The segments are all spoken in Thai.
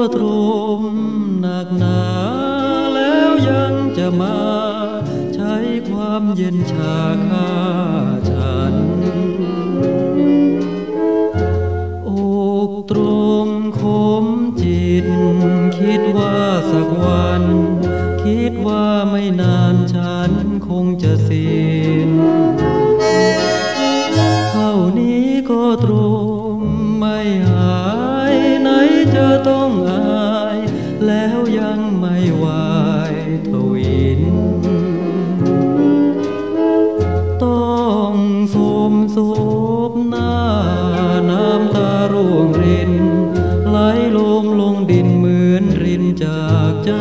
ตรมหนักหนาแล้วยังจะมาใช้ความเย็นชาฆ่าฉันอกตรมขมจิตคิดว่าสักวันคิดว่าไม่นานฉันคงจะสิ้นเท่านี้ก็ตรมไม่หายไหนจะต้องอายแล้วยังไม่ไหวทวินต้องสมศพหน้าน้ำตาร่วงรินไหลลงดินเหมือนรินจากใจ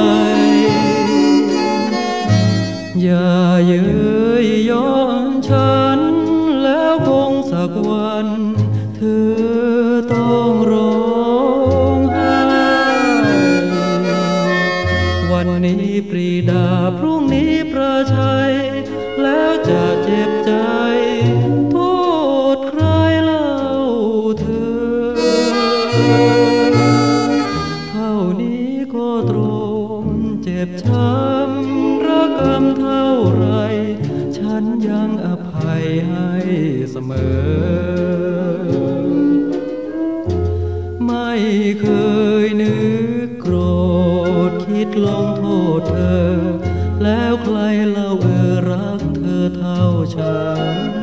อย่าเย้ยย้อนฉันแล้วคงสักวันเธอต้องร้องไห้วันนี้ปรีดาพรุ่งนี้ประชัยแล้วจะเจ็บใจโทษใครเล่าเธอเท่านี้ก็ตรมเจ็บช้ำระกำเท่าไรฉันยังอภัยให้เสมอไม่เคยนึกโกรธคิดลงโทษเธอแล้วใครเล่ารักเธอเท่าฉัน